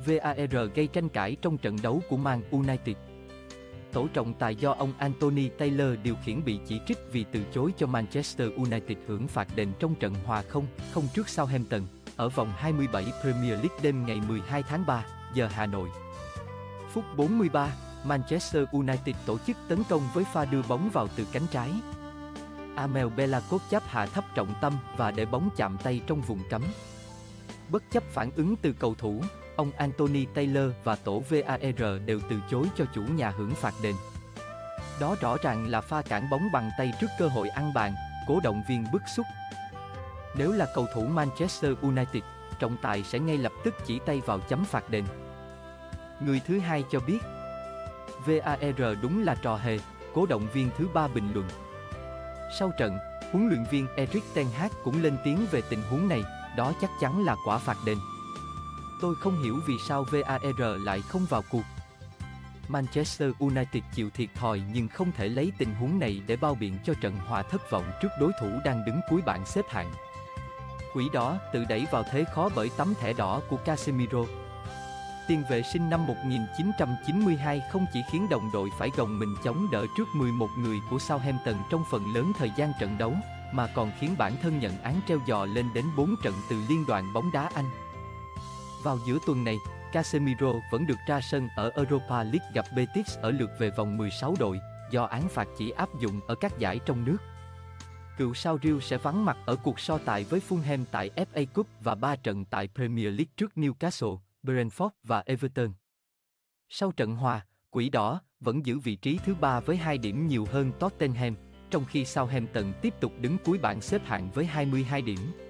VAR gây tranh cãi trong trận đấu của Man United. Tổ trọng tài do ông Anthony Taylor điều khiển bị chỉ trích vì từ chối cho Manchester United hưởng phạt đền trong trận hòa 0-0 trước Southampton, ở vòng 27 Premier League đêm ngày 12 tháng 3, giờ Hà Nội. Phút 43, Manchester United tổ chức tấn công với pha đưa bóng vào từ cánh trái. Amel Bella-Kotchap hạ thấp trọng tâm và để bóng chạm tay trong vùng cấm. Bất chấp phản ứng từ cầu thủ, ông Anthony Taylor và tổ VAR đều từ chối cho chủ nhà hưởng phạt đền. Đó rõ ràng là pha cản bóng bằng tay trước cơ hội ăn bàn, cổ động viên bức xúc. Nếu là cầu thủ Manchester United, trọng tài sẽ ngay lập tức chỉ tay vào chấm phạt đền. Người thứ hai cho biết, VAR đúng là trò hề, cổ động viên thứ ba bình luận. Sau trận, huấn luyện viên Erik ten Hag cũng lên tiếng về tình huống này, đó chắc chắn là quả phạt đền. Tôi không hiểu vì sao VAR lại không vào cuộc. Manchester United chịu thiệt thòi nhưng không thể lấy tình huống này để bao biện cho trận hòa thất vọng trước đối thủ đang đứng cuối bảng xếp hạng. Quỷ đỏ tự đẩy vào thế khó bởi tấm thẻ đỏ của Casemiro. Tiền vệ sinh năm 1992 không chỉ khiến đồng đội phải gồng mình chống đỡ trước 11 người của Southampton trong phần lớn thời gian trận đấu, mà còn khiến bản thân nhận án treo giò lên đến 4 trận từ Liên đoàn bóng đá Anh. Vào giữa tuần này, Casemiro vẫn được ra sân ở Europa League gặp Betis ở lượt về vòng 16 đội, do án phạt chỉ áp dụng ở các giải trong nước. Cựu sao Rio sẽ vắng mặt ở cuộc so tài với Fulham tại FA Cup và 3 trận tại Premier League trước Newcastle, Brentford và Everton. Sau trận hòa, Quỷ đỏ vẫn giữ vị trí thứ 3 với 2 điểm nhiều hơn Tottenham, trong khi Southampton tiếp tục đứng cuối bảng xếp hạng với 22 điểm.